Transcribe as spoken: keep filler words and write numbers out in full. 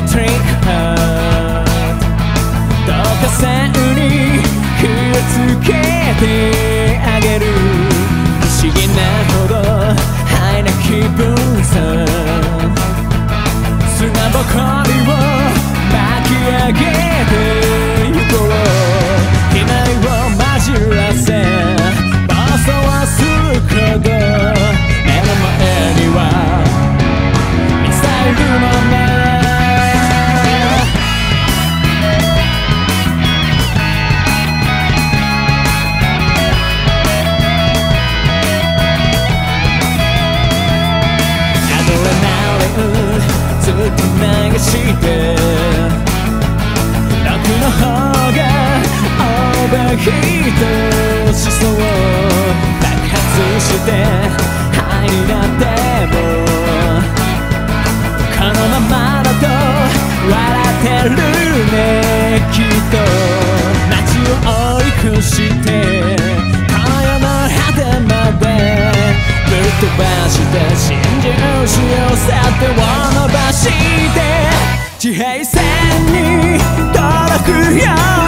trick heart どうか線に火をつけてあげる不思議なほどハイな気分さ砂ぼこりを巻き上げてゆこう機内を混じらせ暴走はするほど目の前にはミサイルの目ずっと流して楽の方がオーバーヒートしそう爆発してハイになってもこのままだと笑ってるねきっと街を追い越してこの世の果てまでぶっ飛ばして真珠しようさってを伸ばして地平線に届くよ